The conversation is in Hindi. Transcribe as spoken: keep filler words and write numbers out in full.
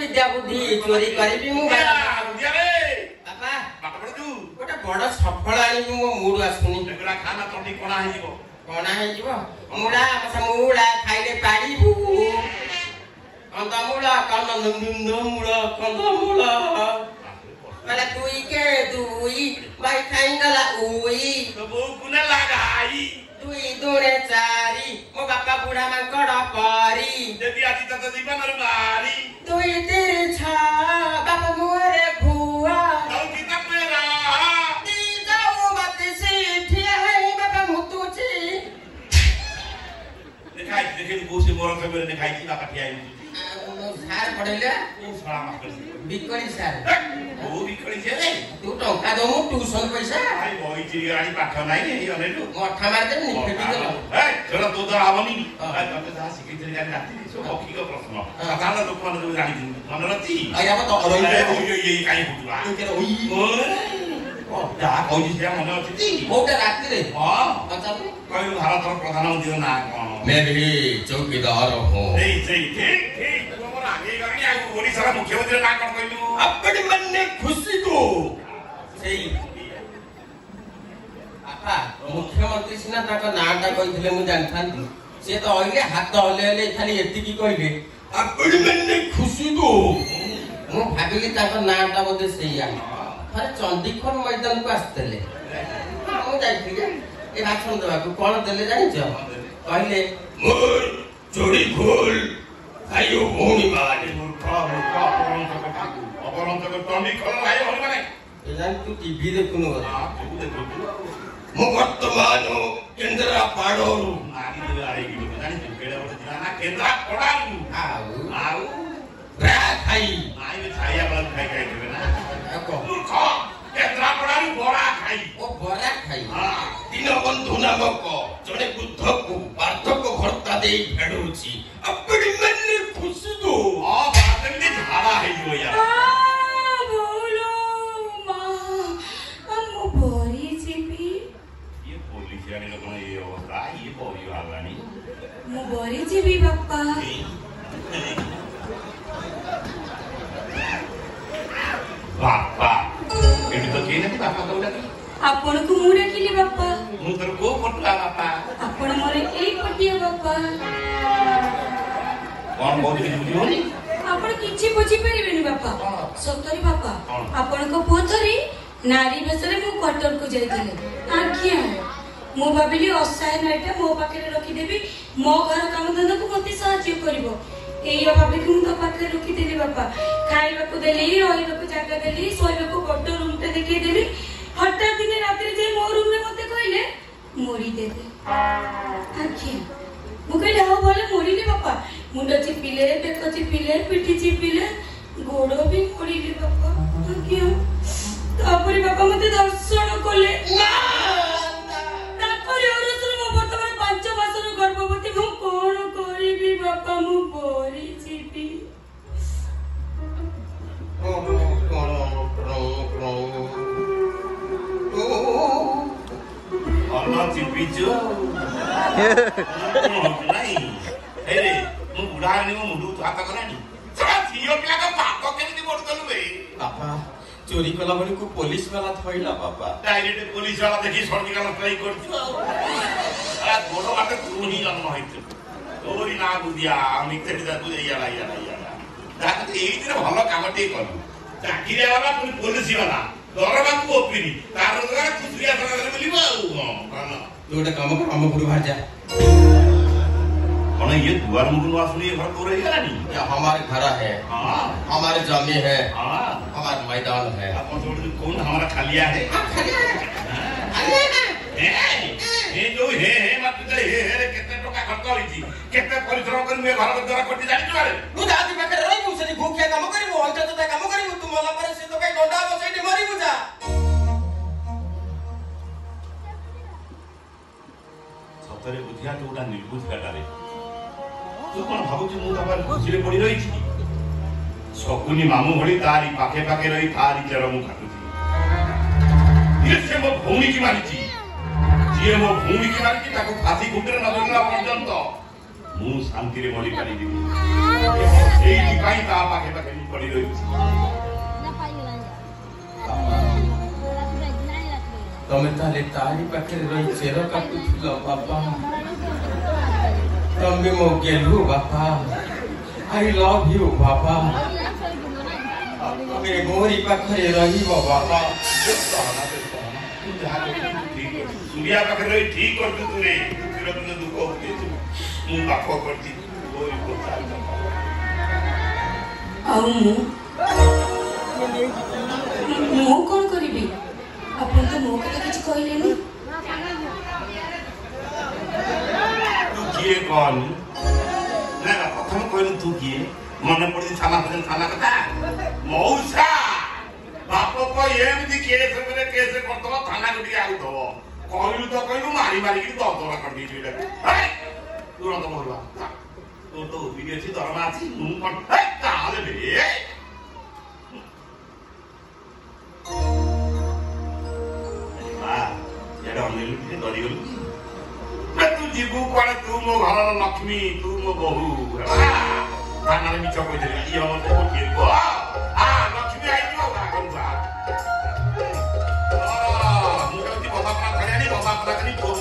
विद्या बुद्धि चोरी करी मु बापा गोटे बड़ सफल आनी मो मूड आसुनी खाना तंडी कणा हो कणा हो मुड़ा मुड़ा खाइले पाड़ू कंदमूल कंदमूल कंदमूल माने दुई के दुई भाई खाई गला उई तो बो कुने लगाई दुई दुने चारी मो बापा बुढ़ा मांकड़ परी देवी आजी तत जीवन रे मारी दुई तेरे छा बापा मोरे घुआ जाऊ किता मेरा दी जाऊ मत से ठिया है बापा मुतुची देखाई देखे को से मोर के मेरे देखाई की बापा ठिया है सार पड़ेले ओ साला माफ कर बिकरी सार ओ बिकरी से रे तू टंका दो ट्यूशन पैसा भाई बोई जी गाड़ी पाठ नाही ए अनेलु मठा मार दे नी फेटी दे ए चलो तो तो आवनी आ तते जा सिखि थी गाड़ी राती सो हकी का प्रश्न साधारण लोक मान जो जानि मन रती आया तो अरई ये ये काई फुटवा के ओई ओ जा कोई से मन अछि मोटा राती रे हां अच्छा कोई भारत रो प्रधानमंत्री ना कोन मैं भी चौकीदार हूं ए सही ठीक ठीक तोमर आगे गाड़ी आ ओडिसा रा मुख्यमंत्री ना कोन कहलु अपने मन ने खुशी को सही आपा मुख्यमंत्री सिना ताका नाटा कहिथिले मु जानथांती से तो ओइले हाथ हले हले खाली एति की कहिले अपने मन ने खुशी को मु भाबिली ताका नाटा बोधे सेया अरे चंडीखोल मैदान को आस्तले मु जाइथिले ए भाषण देबा को कोन देले जानि छ कहले मोर चोरी खोल आयो भौणी मारे मूर्खा मूर्खा अपरंत कथा अपरंत को टंडी खोल भाई होली माने ए जान तू टीवी देखुनु हां तू देखु मु वर्तमान केंद्रा पाडोरु आगी दे आए की जानि तू केडा बोले जिना ना केंद्रा पडालु आउ आउ ब्रा खाई आइ छाया बल खाई खाई देबे ना को मूर्खा केंद्रा पडालु बड़ा खाई ओ बरा खाई हां तीन बंधु नामक जने बुद्ध को पार्थक भर्ता दे फेडुची अपनी मन ने खुशी दो आ बात में झाड़ा है जो यार आ बोलो मां हम बोरी जीबी ये पुलिस यानी लोग ये अवस्था ये बोरी वाला नहीं मु बोरी जीबी बाप्पा बापा एडी तो केने बापा कहला की आपण को मु डाकिली बाप्पा मु तर को पटला बापा आपण मोरे एई पटिया बाप्पा कौन बोली बुझियोनी आपण किछि बुझी परिबेनी बाप्पा सतरी बाप्पा आपण को पोथरी नारी बेसरे मु क्वार्टर को जाइथिले आखिया मु भाबिली असहाय नाइटा मो पाखरे रखी देबी मो घर काम धंदा को मते सहायता करिवो एई भाबी कि मु तो पाखरे रखी देली बाप्पा खाइबा को देली रहिबा को जागा देली सोइबा को बड्ड रूम ते देखि देली हठात दिन रात्रि जे मो रूम रे मते कहले मोरी दे दे आखिया मु कहले हां बोले मोरी ले बाप्पा मुंड चिपिले बेक चिपिले पिठी चिपिले गोड़ो भी मोरीले बाप्पा आखिया तापरे बाप्पा मते दर्शन कोले तापरे औरतुल मो वर्तमान पांच मासर गर्भवती मु कोन करिबी बाप्पा मु बोरी Chipi Allah cipicu. Nai. Hei, mu budak ni mu mudu tu apa kena ni? Sangat siap pula kau pak kau kena di bodoh tu be. पापा चोरी कला बनी को पुलिस वाला थइला पापा डायरेक्ट पुलिस वाला देखि सर्जिकल ट्राई करछु आ गोडो बाटे तू ही जन्म होइछ तोरी ना बुदिया आमी तेरी दा बुदिया याला याला याला दाके एई दिन भलो कामटे करलु चाकिरे वाला पुलिस वाला दरबा को ओपिनी तार दरबा खुसरिया सरा बोलिबो हां तू गोटे काम कर हम पुरु भाजा कौन ये दुआर मुकुल वासुनी घर तो रही है नहीं ये हमारे घर है हां हमारे जमी है हां हमारा मैदान है आप छोड़ कौन हमारा खालिया है ये जो है है मत दे है है कितने टका खर्च होई थी कितने परिश्रम कर मैं घर द्वारा करती जानी तू अरे तू दादी पाखे रही मुसरी भूखे काम करिवो अंत तो काम करिवो तू मला पर से तो कई डंडा बसैते मरी बुझा सतरे बुझिया तो उडा निर्बुझ काटारे तू कोन भाबु कि मु तबार खुशीरे पड़ी रही छी शकुनी मामू भली तारी पाखे पाखे रही तारी चेर मु खातुची ये से मो भूमि की मारिची जे मो भूमि की मारिची ताको फांसी गुंडरे न देला पर्यंत ମୁଁ ଶାନ୍ତିରେ ମରିପାରିବିନି। ସେଇଥିପାଇଁ ତା ପାଖେ ପାଖେ ମୁଁ ପଡି ରହିଛି। ତମେ ତାହେଲେ ତାରି ପାଖରେ ରହି ଚେର କାଟୁଥିଲ ବାପା। ତମେ ମୋ ଗେଲୁ ବାପା। ଆଇ ଲଭ୍ ୟୁ ବାପା। ତମେ ମୋରି ପାଖରେ ରହିବ ବାପା। सूर्या पाखे रही ठीक कर तू रे तुझे तुझे दुख होते तू मु पाप करती कोई को चाल आउ मु मु कोन करिबी अपन तो मो कथा किछ कहलेनी तू किए कौन ना ना प्रथम कहलु तू किए मने पड़ी थाना पड़े थाना कथा मौसा बाप को एमती केस करे केस करतवा थाना को दिया आउ दो कहलु तो कहलु मारी मारी की दो दो कर दी छुइला हे तू रंग मोरला तो तो वीडियो छी दरमा छी मु कोन हे ताले बे बा एडा अनिल के दरी गलु मैं तू जीबू कोन तू मो घर लक्ष्मी तू मो बहू थाना में मिछ कहि दे ई हमर को के को आ लक्ष्मी आई जो कौन सा आ मुझे बता पा खड़े नहीं बता पा नहीं